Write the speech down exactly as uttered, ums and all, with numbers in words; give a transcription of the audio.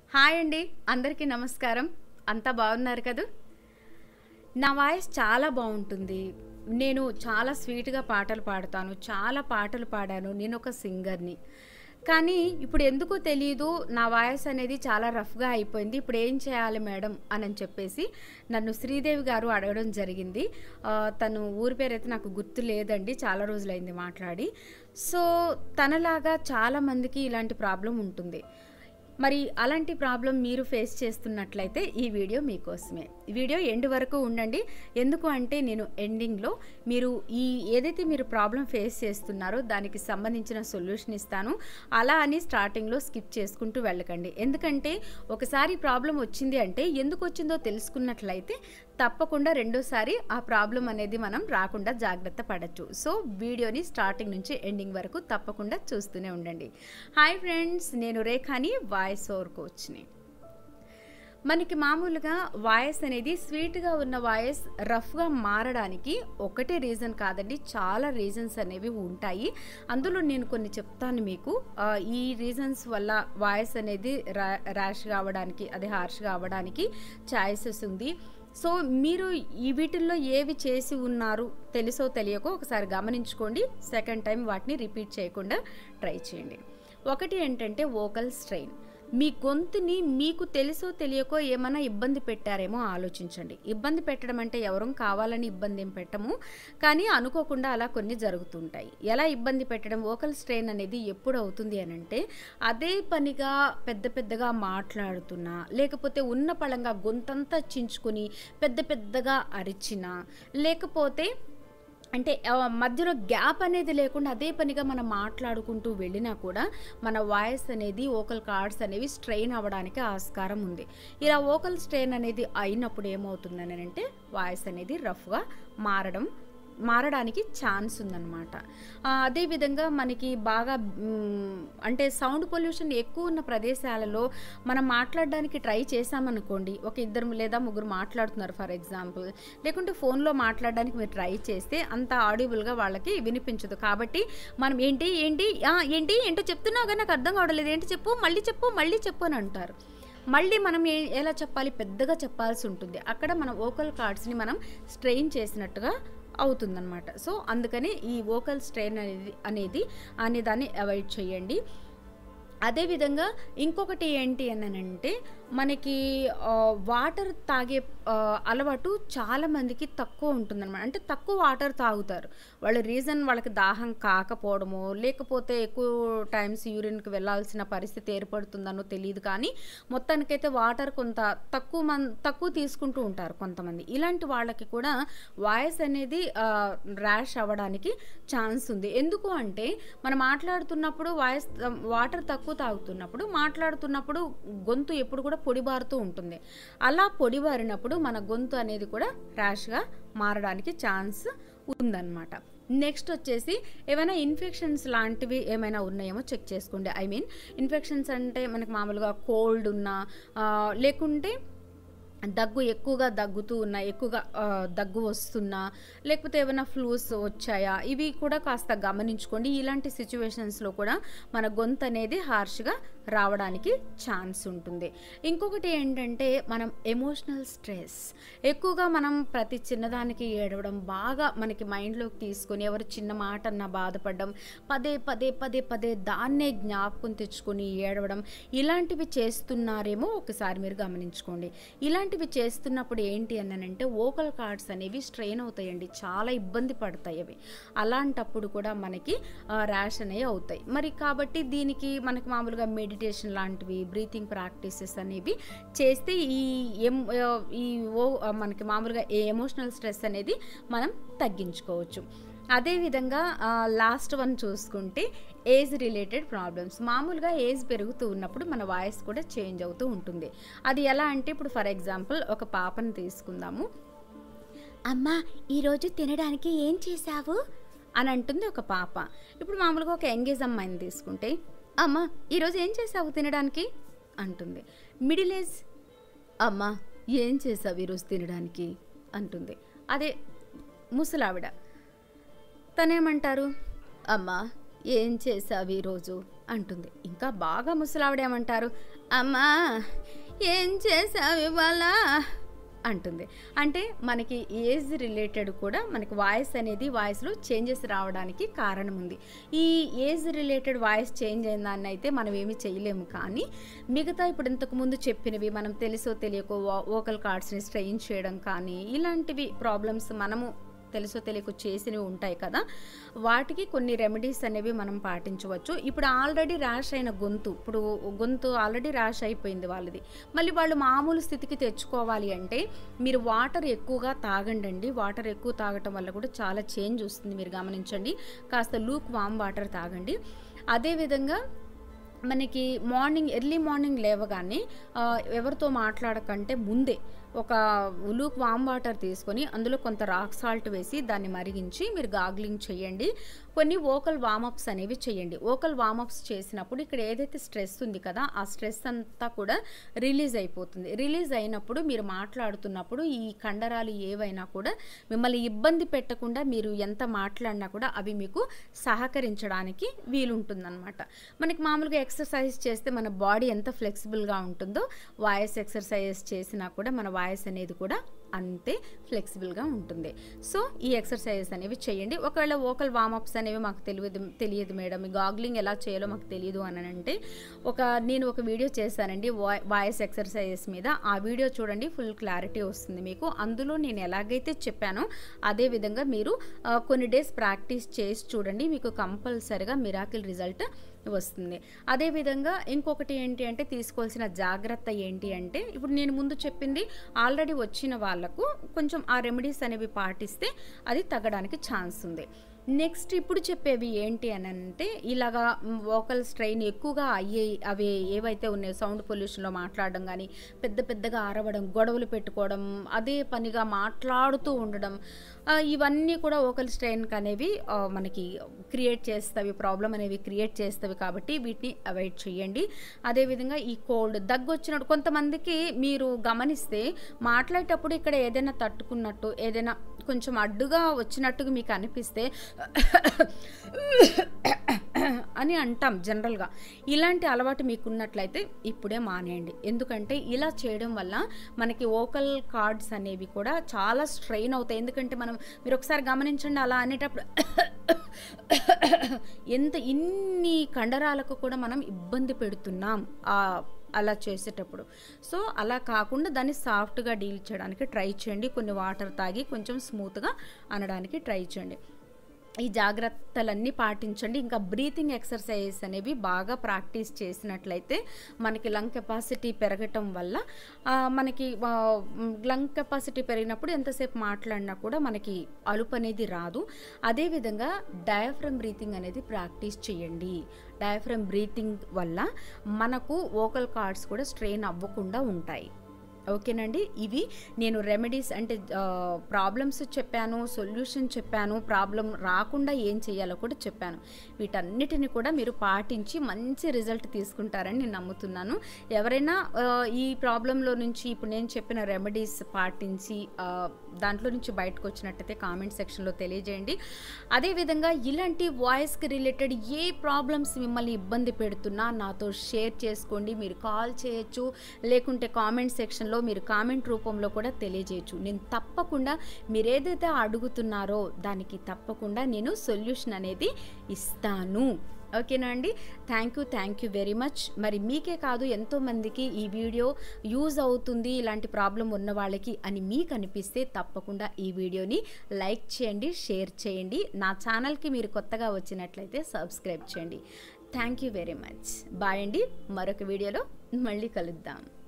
Hi అండి, అందరికీ నమస్కారం. అంతా బాగున్నారు కదా? నా వాయిస్ చాలా బాగుంటుంది. నేను చాలా స్వీట్‌గా పాటలు పాడతాను. చాలా పాటలు పాడాను. నేనొక సింగర్‌ని. కానీ ఇప్పుడు ఎందుకో తెలీదు, నా వాయిస్ అనేది చాలా రఫ్‌గా అయిపోయింది. ఇప్పుడు ఏం చేయాలి మేడం అనని చెప్పేసి నన్ను శ్రీదేవి గారు అడగడం జరిగింది. ఆహ్, తను ఊరి పేరైతే నాకు గుర్తు లేదండి. చాలా రోజులైంది మాట్లాడి. సో, తనలాగా చాలా మందికి ఇలాంటి ప్రాబ్లమ్ ఉంటుంది. మరి అలాంటి ప్రాబ్లం మీరు ఫేస్ చేస్తున్నట్లయితే ఈ వీడియో మీకోసమే. ఈ వీడియో ఎండ్ వరకు ఉండండి. ఎందుకు అంటే నేను ఎండింగ్‌లో మీరు ఈ ఏదైతే మీరు ప్రాబ్లం ఫేస్ చేస్తున్నారో దానికి సంబంధించిన సొల్యూషన్ ఇస్తాను. అలా అని స్టార్టింగ్‌లో స్కిప్ చేసుకుంటూ వెళ్ళకండి. ఎందుకంటే ఒకసారి ప్రాబ్లం వచ్చింది అంటే ఎందుకు వచ్చిందో తెలుసుకున్నట్లయితే తప్పకుండా రెండోసారి ఆ ప్రాబ్లం అనేది మనం రాకుండా జాగ్రత్త పడొచ్చు. సో, వీడియోని స్టార్టింగ్ నుంచి ఎండింగ్ వరకు తప్పకుండా చూస్తూనే ఉండండి. హాయ్ ఫ్రెండ్స్, నేను రేఖాని, వాయిస్ ఓవర్ కోచ్‌ని. మనకి మామూలుగా వాయిస్ అనేది స్వీట్‌గా ఉన్న వాయిస్ రఫ్‌గా మారడానికి ఒకటే రీజన్ కాదండి, చాలా రీజన్స్ అనేవి ఉంటాయి. అందులో నేను కొన్ని చెప్తాను మీకు. ఆహ్, ఈ రీజన్స్ వల్ల వాయిస్ అనేది రా ర్యాష్‌గా అవ్వడానికి, అదే హార్ష్‌గా అవ్వడానికి ఛాయిసెస్ ఉంది. సో, మీరు ఈ వీటిల్లో ఏవి చేసి ఉన్నారు తెలుసో తెలియకో ఒకసారి గమనించుకోండి. సెకండ్ టైం వాటిని రిపీట్ చేయకుండా ట్రై చేయండి. ఒకటి ఏంటంటే వోకల్ స్ట్రెయిన్. మీ గొంతుని మీకు తెలుసో తెలియకో ఏమైనా ఇబ్బంది పెట్టారేమో ఆలోచించండి. ఇబ్బంది పెట్టడం అంటే ఎవరూ కావాలని ఇబ్బంది ఏం పెట్టము, కానీ అనుకోకుండా అలా కొన్ని జరుగుతుంటాయి. ఎలా ఇబ్బంది పెట్టడం? వోకల్ స్ట్రెయిన్ అనేది ఎప్పుడు అవుతుంది అనంటే అదే పనిగా పెద్ద పెద్దగా మాట్లాడుతున్నా, లేకపోతే ఉన్న పళంగా గొంతంతా చించుకొని పెద్ద పెద్దగా అరిచినా, లేకపోతే అంటే ఆహ్, మధ్యలో గ్యాప్ అనేది లేకుండా అదే పనిగా మనం మాట్లాడుకుంటూ వెళ్ళినా కూడా మన వాయిస్ అనేది, వోకల్ కార్డ్స్ అనేవి స్ట్రెయిన్ అవ్వడానికి ఆస్కారం ఉంది. ఇలా వోకల్ స్ట్రెయిన్ అనేది అయినప్పుడు ఏమవుతుందనంటే వాయిస్ అనేది రఫ్‌గా మారడం మారడానికి ఛాన్స్ ఉందన్నమాట. ఆహ్, అదేవిధంగా మనకి బాగా హ్మ్, అంటే సౌండ్ పొల్యూషన్ ఎక్కువ ఉన్న ప్రదేశాలలో మనం మాట్లాడడానికి ట్రై చేశామనుకోండి, ఒక ఇద్దరు లేదా ముగ్గురు మాట్లాడుతున్నారు ఫర్ ఎగ్జాంపుల్, లేకుంటే ఫోన్‌లో మాట్లాడడానికి మీరు ట్రై చేస్తే అంత ఆడిబుల్‌గా వాళ్ళకి వినిపించదు. కాబట్టి మనం ఏంటి ఏంటి ఆ! ఏంటి ఏంటో చెప్తున్నావు గాని నాకు అర్థం కావడం లేదు. ఏంటి చెప్పు, మళ్ళీ చెప్పు, మళ్ళీ చెప్పు అని అంటారు. మళ్ళీ మనం ఏ ఎలా చెప్పాలి? పెద్దగా చెప్పాల్సి ఉంటుంది. అక్కడ మన వోకల్ కార్డ్స్‌ని మనం స్ట్రెయిన్ చేసినట్టుగా అవుతుందన్నమాట. సో, అందుకని ఈ వోకల్ స్ట్రెయిన్ అనేది అనేది అనే దాన్ని అవాయిడ్ చేయండి. అదేవిధంగా ఇంకొకటి ఏంటి అనంటే మనకి ఆహ్, వాటర్ తాగే ఆహ్, అలవాటు చాలామందికి తక్కువ ఉంటుందన్నమాట. అంటే తక్కువ వాటర్ తాగుతారు. వాళ్ళ రీజన్ వాళ్ళకి దాహం కాకపోవడమో, లేకపోతే ఎక్కువ టైమ్స్ యూరిన్‌కి వెళ్ళాల్సిన పరిస్థితి ఏర్పడుతుందనో తెలీదు కానీ మొత్తానికైతే వాటర్ కొంత తక్కువ మం తక్కువ తీసుకుంటూ ఉంటారు కొంతమంది. ఇలాంటి వాళ్ళకి కూడా వాయిస్ అనేది ఆహ్, ర్యాష్ అవ్వడానికి ఛాన్స్ ఉంది. ఎందుకు అంటే మనం మాట్లాడుతున్నప్పుడు వాయిస్ వాటర్ తక్కువ తాగుతున్నప్పుడు, మాట్లాడుతున్నప్పుడు గొంతు ఎప్పుడు కూడా పొడిబారుతూ ఉంటుంది. అలా పొడిబారినప్పుడు మన గొంతు అనేది కూడా ర్యాష్‌గా మారడానికి ఛాన్స్ ఉందన్నమాట. నెక్స్ట్ వచ్చేసి ఏమైనా ఇన్ఫెక్షన్స్ లాంటివి ఏమైనా ఉన్నాయేమో చెక్ చేసుకోండి. ఐ మీన్ ఇన్ఫెక్షన్స్ అంటే మనకు మామూలుగా కోల్డ్ ఉన్నా, ఆహ్, లేకుంటే దగ్గు ఎక్కువగా దగ్గుతూ ఉన్నా, ఎక్కువగా ఆహ్, దగ్గు వస్తున్నా, లేకపోతే ఏమైనా ఫ్లూస్ వచ్చాయా, ఇవి కూడా కాస్త గమనించుకోండి. ఇలాంటి సిచ్యువేషన్స్‌లో కూడా మన గొంతు అనేది హార్ష్‌గా రావడానికి ఛాన్స్ ఉంటుంది. ఇంకొకటి ఏంటంటే మనం ఎమోషనల్ స్ట్రెస్ ఎక్కువగా మనం ప్రతి చిన్నదానికి ఏడవడం, బాగా మనకి మైండ్‌లోకి తీసుకొని ఎవరు చిన్న మాట అన్నా బాధపడడం, పదే పదే పదే పదే దాన్నే జ్ఞాపకం తెచ్చుకొని ఏడవడం, ఇలాంటివి చేస్తున్నారేమో ఒకసారి మీరు గమనించుకోండి. ఇలాంటివి చేస్తున్నప్పుడు ఏంటి అనంటే వోకల్ కార్డ్స్ అనేవి స్ట్రెయిన్ అవుతాయండి. చాలా ఇబ్బంది పడతాయి అవి. అలాంటప్పుడు కూడా మనకి ఆహ్, ర్యాష్ అనేవి అవుతాయి. మరి కాబట్టి దీనికి మనకి మామూలుగా మెడిటేషన్ లాంటివి, బ్రీతింగ్ ప్రాక్టీసెస్ అనేవి చేస్తే ఈ ఎం ఆహ్, ఈ ఓ మనకి మామూలుగా ఈ ఎమోషనల్ స్ట్రెస్ అనేది మనం తగ్గించుకోవచ్చు. అదేవిధంగా ఆహ్, లాస్ట్ వన్ చూసుకుంటే ఏజ్ రిలేటెడ్ ప్రాబ్లమ్స్. మామూలుగా ఏజ్ పెరుగుతూ ఉన్నప్పుడు మన వాయిస్ కూడా చేంజ్ అవుతూ ఉంటుంది. అది ఎలా అంటే ఇప్పుడు ఫర్ ఎగ్జాంపుల్ ఒక పాపని తీసుకుందాము. అమ్మా, ఈరోజు తినడానికి ఏం చేశావు అని అంటుంది ఒక పాప. ఇప్పుడు మామూలుగా ఒక యంగేజ్ అమ్మాయిని తీసుకుంటే, అమ్మా ఈరోజు ఏం చేశావు తినడానికి అంటుంది. మిడిల్ ఏజ్, అమ్మా ఏం చేసావు ఈరోజు తినడానికి అంటుంది. అదే ముసలావిడ, తనేమంటారు, అమ్మా ఏం చేసావు ఈరోజు అంటుంది. ఇంకా బాగా ముసలావిడ ఏమంటారు, అమ్మా ఏం చేసావు ఇవాళ అంటుంది. అంటే మనకి ఏజ్ రిలేటెడ్ కూడా మనకి వాయిస్ అనేది వాయిస్లో చేంజెస్ రావడానికి కారణం ఉంది. ఈ ఏజ్ రిలేటెడ్ వాయిస్ చేంజ్ అయిన దాన్ని అయితే మనం ఏమి చేయలేము. కానీ మిగతా ఇప్పుడు ఇంతకుముందు చెప్పినవి మనం తెలుసో తెలియకో వోకల్ కార్డ్స్ని స్ట్రెయిన్ చేయడం కానీ ఇలాంటివి ప్రాబ్లమ్స్ మనము తెలుసో తెలియకో చేసినవి ఉంటాయి కదా, వాటికి కొన్ని రెమెడీస్ అనేవి మనం పాటించవచ్చు. ఇప్పుడు ఆల్రెడీ ర్యాష్ అయిన గొంతు, ఇప్పుడు గొంతు ఆల్రెడీ ర్యాష్ అయిపోయింది వాళ్ళది, మళ్ళీ వాళ్ళు మామూలు స్థితికి తెచ్చుకోవాలి అంటే మీరు వాటర్ ఎక్కువగా తాగండి. వాటర్ ఎక్కువ తాగటం వల్ల కూడా చాలా చేంజ్ వస్తుంది, మీరు గమనించండి. కాస్త లూక్ వామ్ వాటర్ తాగండి. అదేవిధంగా మనకి మార్నింగ్ ఎర్లీ మార్నింగ్ లేవగానే ఎవరితో మాట్లాడకంటే ముందే ఒక లూక్ వామ్ వాటర్ తీసుకొని అందులో కొంత రాక్ సాల్ట్ వేసి దాన్ని మరిగించి మీరు గాగ్లింగ్ చేయండి. కొన్ని వోకల్ వామప్స్ అనేవి చేయండి. వోకల్ వామప్స్ చేసినప్పుడు ఇక్కడ ఏదైతే స్ట్రెస్ ఉంది కదా, ఆ స్ట్రెస్ అంతా కూడా రిలీజ్ అయిపోతుంది. రిలీజ్ అయినప్పుడు మీరు మాట్లాడుతున్నప్పుడు ఈ కండరాలు ఏవైనా కూడా మిమ్మల్ని ఇబ్బంది పెట్టకుండా మీరు ఎంత మాట్లాడినా కూడా అవి మీకు సహకరించడానికి వీలుంటుందన్నమాట. మనకి మామూలుగా ఎక్సర్సైజ్ చేస్తే మన బాడీ ఎంత ఫ్లెక్సిబుల్గా ఉంటుందో వాయిస్ ఎక్సర్సైజ్ చేసినా కూడా మన వాయిస్ అనేది కూడా అంతే ఫ్లెక్సిబుల్గా ఉంటుంది. సో ఈ ఎక్సర్సైజెస్ అనేవి చేయండి. ఒకవేళ వోకల్ వామప్స్ అనేవి మాకు తెలియదు తెలియదు మేడం, ఈ గాగ్లింగ్ ఎలా చేయాలో మాకు తెలియదు అని అంటే ఒక నేను ఒక వీడియో చేశానండి వాయిస్ ఎక్సర్సైజెస్ మీద. ఆ వీడియో చూడండి, ఫుల్ క్లారిటీ వస్తుంది మీకు. అందులో నేను ఎలాగైతే చెప్పానో అదే విధంగా మీరు కొన్ని డేస్ ప్రాక్టీస్ చేసి చూడండి, మీకు కంపల్సరిగా మిరాకిల్ రిజల్ట్ వస్తుంది. అదేవిధంగా ఇంకొకటి ఏంటి అంటే తీసుకోవాల్సిన జాగ్రత్త ఏంటి అంటే ఇప్పుడు నేను ముందు చెప్పింది ఆల్రెడీ వచ్చిన వాళ్ళకు కొంచెం ఆ రెమెడీస్ అనేవి పాటిస్తే అది తగ్గడానికి ఛాన్స్ ఉంది. నెక్స్ట్ ఇప్పుడు చెప్పేవి ఏంటి అని అంటే ఇలాగా వోకల్ స్ట్రెయిన్ ఎక్కువగా అయ్యే అవి ఏవైతే ఉన్నాయో సౌండ్ పొల్యూషన్లో మాట్లాడడం కానీ, పెద్ద పెద్దగా అరవడం, గొడవలు పెట్టుకోవడం, అదే పనిగా మాట్లాడుతూ ఉండడం, ఇవన్నీ కూడా వోకల్ స్ట్రెయిన్కి అనేవి మనకి క్రియేట్ చేస్తవి, ప్రాబ్లం అనేవి క్రియేట్ చేస్తవి. కాబట్టి వీటిని అవాయిడ్ చేయండి. అదేవిధంగా ఈ కోల్డ్ దగ్గు వచ్చినప్పుడు కొంతమందికి మీరు గమనిస్తే మాట్లాడేటప్పుడు ఇక్కడ ఏదైనా తట్టుకున్నట్టు, ఏదైనా కొంచెం అడ్డుగా వచ్చినట్టుగా మీకు అనిపిస్తే అని అంటాం జనరల్గా. ఇలాంటి అలవాటు మీకున్నట్లయితే ఇప్పుడే మానేయండి. ఎందుకంటే ఇలా చేయడం వల్ల మనకి వోకల్ కార్డ్స్ అనేవి కూడా చాలా స్ట్రెయిన్ అవుతాయి. ఎందుకంటే మనం మీరు ఒకసారి గమనించండి, అలా అనేటప్పుడు ఎంత ఇన్ని కండరాలకు కూడా మనం ఇబ్బంది పెడుతున్నాం అలా చేసేటప్పుడు. సో అలా కాకుండా దాన్ని సాఫ్ట్గా డీల్ చేయడానికి ట్రై చేయండి. కొన్ని వాటర్ తాగి కొంచెం స్మూత్గా అనడానికి ట్రై చేయండి. ఈ జాగ్రత్తలన్నీ పాటించండి. ఇంకా బ్రీతింగ్ ఎక్సర్సైజెస్ అనేవి బాగా ప్రాక్టీస్ చేసినట్లయితే మనకి లంగ్ కెపాసిటీ పెరగటం వల్ల మనకి లంగ్ కెపాసిటీ పెరిగినప్పుడు ఎంతసేపు మాట్లాడినా కూడా మనకి అలుపు అనేది రాదు. అదేవిధంగా డయాఫ్రమ్ బ్రీతింగ్ అనేది ప్రాక్టీస్ చేయండి. డయాఫ్రమ్ బ్రీతింగ్ వల్ల మనకు వోకల్ కార్డ్స్ కూడా స్ట్రెయిన్ అవ్వకుండా ఉంటాయి. ఓకేనండి, ఇవి నేను రెమెడీస్ అంటే ప్రాబ్లమ్స్ చెప్పాను, సొల్యూషన్ చెప్పాను, ప్రాబ్లం రాకుండా ఏం చేయాలో కూడా చెప్పాను. వీటన్నిటిని కూడా మీరు పాటించి మంచి రిజల్ట్ తీసుకుంటారని నేను నమ్ముతున్నాను. ఎవరైనా ఈ ప్రాబ్లంలో నుంచి ఇప్పుడు నేను చెప్పిన రెమెడీస్ పాటించి దాంట్లో నుంచి బయటకు వచ్చినట్టయితే కామెంట్ సెక్షన్లో తెలియజేయండి. అదేవిధంగా ఇలాంటి వాయిస్కి రిలేటెడ్ ఏ ప్రాబ్లమ్స్ మిమ్మల్ని ఇబ్బంది పెడుతున్నా నాతో షేర్ చేసుకోండి. మీరు కాల్ చేయొచ్చు, లేకుంటే కామెంట్ సెక్షన్లో మీరు కామెంట్ రూపంలో కూడా తెలియజేయచ్చు. నేను తప్పకుండా మీరు ఏదైతే అడుగుతున్నారో దానికి తప్పకుండా నేను సొల్యూషన్ అనేది ఇస్తాను. ఓకేనా అండి, thank you thank you very much. మరి మీకే కాదు ఎంతోమందికి ఈ వీడియో యూజ్ అవుతుంది ఇలాంటి ప్రాబ్లం ఉన్న వాళ్ళకి అని మీకు అనిపిస్తే తప్పకుండా ఈ వీడియోని లైక్ చేయండి, షేర్ చేయండి. నా ఛానల్కి మీరు కొత్తగా వచ్చినట్లయితే సబ్స్క్రైబ్ చేయండి. Thank you very much. Bye అండి, మరొక వీడియోలో మళ్ళీ కలుద్దాం.